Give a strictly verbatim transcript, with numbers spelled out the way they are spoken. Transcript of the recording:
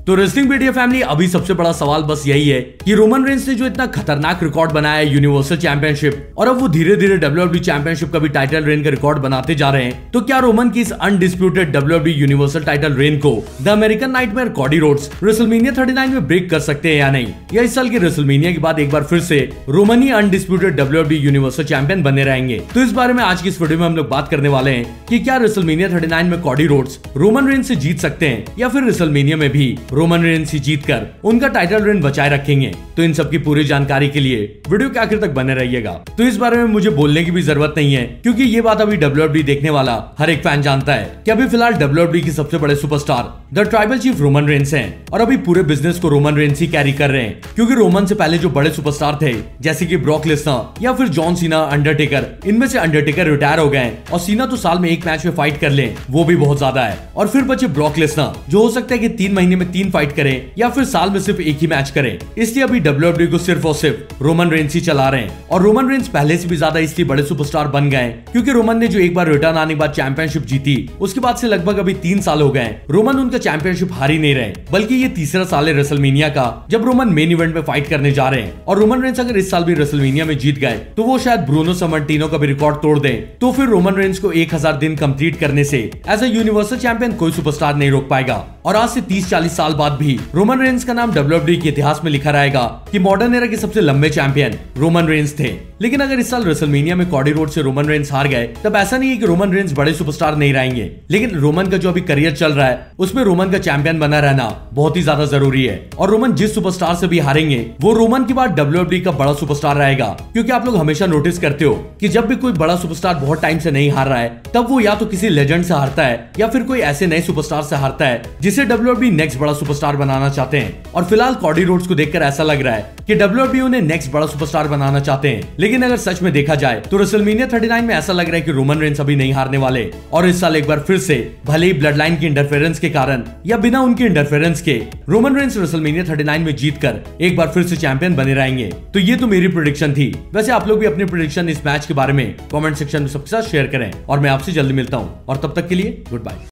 तो wrestling media family, अभी सबसे बड़ा सवाल बस यही है कि रोमन रेंस ने जो इतना खतरनाक रिकॉर्ड बनाया है यूनिवर्सल चैंपियनशिप, और अब वो धीरे धीरे डब्ल्यू डब्ल्यू ई चैंपियनशिप का भी टाइटल रेन का रिकॉर्ड बनाते जा रहे हैं, तो क्या रोमन की इस undisputed W W E universal title reign को the American nightmare Cody Rhodes WrestleMania thirty nine में ब्रेक कर सकते हैं या नहीं, या इस साल की रेसलमेनिया के बाद एक बार फिर से रोमन ही undisputed W W E universal champion बने रहेंगे। तो इस बारे में आज की इस वीडियो में हम लोग बात करने वाले हैं कि क्या रेसलमेनिया थर्टी नाइन में कॉडी रोड्स रोमन रेंस से जीत सकते हैं, या फिर रेसलमेनिया में भी रोमन रेंस ही जीतकर उनका टाइटल रेन बचाए रखेंगे। तो इन सब की पूरी जानकारी के लिए वीडियो के आखिर तक बने रहिएगा। तो इस बारे में मुझे बोलने की भी जरूरत नहीं है, क्योंकि ये बात अभी डब्ल्यू डब्ल्यू ई देखने वाला हर एक फैन जानता है कि अभी फिलहाल डब्ल्यू डब्ल्यू ई की सबसे बड़े superstar the tribal chief Roman Reigns हैं, और अभी पूरे बिजनेस को रोमन रेंस ही कैरी कर रहे हैं। क्योंकि रोमन से पहले जो बड़े सुपरस्टार थे जैसे कि ब्रॉक लेसनर या फिर जॉन सीना, अंडरटेकर, इनमें से अंडरटेकर रिटायर हो गए और सीना तो साल में एक मैच में फाइट कर ले, वो भी बहुत ज्यादा है। और फिर बचे ब्रॉक लेसनर, जो हो सकता है कि तीन महीने में तीन फाइट करे या फिर साल में सिर्फ एक ही मैच करे। इसलिए अभी डब्ल्यू डब्ल्यू ई को सिर्फ और सिर्फ रोमन रेंस ही चला रहे हैं। और रोमन रेंस पहले से भी ज्यादा इसलिए बड़े सुपरस्टार बन गए क्योंकि रोमन ने जो एक बार रिटर्न आने के बाद चैंपियनशिप जीती, उसके बाद से लगभग अभी तीन साल हो गए रोमन उनका चैंपियनशिप हार ही नहीं रहे, बल्कि ये तीसरा साल है रेसलमेनिया का जब रोमन मेन इवेंट में फाइट करने जा रहे हैं। और रोमन रेंस अगर इस साल भी रेसलमेनिया में जीत गए तो वो शायद ब्रूनो समर्टिनो का भी रिकॉर्ड तोड़ दें, तो फिर रोमन रेंस को एक हजार दिन कंप्लीट करने से एज अ यूनिवर्सल चैंपियन कोई सुपरस्टार नहीं रोक पाएगा। और आज से तीस चालीस साल बाद भी रोमन रेंस का नाम डब्ल्यू डब्ल्यू ई के इतिहास में लिखा रहेगा कि मॉडर्न एरा के सबसे लंबे चैंपियन रोमन रेंस थे। लेकिन अगर इस साल रेसलमेनिया में कॉडी रोड से रोमन रेंस हार गए, तब ऐसा नहीं है कि रोमन रेंस बड़े सुपरस्टार नहीं रहेंगे, लेकिन रोमन का जो अभी करियर चल रहा है उसमें रोमन का चैंपियन बना रहना बहुत ही ज्यादा जरूरी है। और रोमन जिस सुपरस्टार से भी हारेंगे वो रोमन के बाद डब्ल्यू डब्ल्यू ई का बड़ा सुपरस्टार रहेगा। क्योंकि आप लोग हमेशा नोटिस करते हो कि जब भी कोई बड़ा सुपरस्टार बहुत टाइम से नहीं हार रहा है, तब वो या तो किसी लेजेंड से हारता है या फिर कोई ऐसे नए सुपरस्टार से हारता है जिसे डब्ल्यू डब्ल्यू ई नेक्स्ट बड़ा सुपरस्टार बनाना चाहते हैं। और फिलहाल कॉडी रोड्स को देखकर ऐसा लग रहा है कि डब्ल्यू डब्ल्यू ई उन्हें नेक्स्ट बड़ा सुपरस्टार बनाना चाहते हैं। लेकिन अगर सच में देखा जाए तो रेसलमेनिया थर्टी नाइन में ऐसा लग रहा है कि रोमन रेंस अभी नहीं हारने वाले, और इस साल एक बार फिर से भले ही ब्लड लाइन की इंटरफेरेंस के कारण या बिना उनके इंटरफेरेंस के Roman Reigns WrestleMania thirty nine में जीतकर एक बार फिर से चैंपियन बने रहेंगे। तो ये तो मेरी प्रेडिक्शन थी। वैसे आप लोग भी अपनी प्रेडिक्शन इस मैच के बारे में कमेंट सेक्शन में सबके साथ शेयर करें, और मैं आपसे जल्दी मिलता हूं, और तब तक के लिए गुड बाय।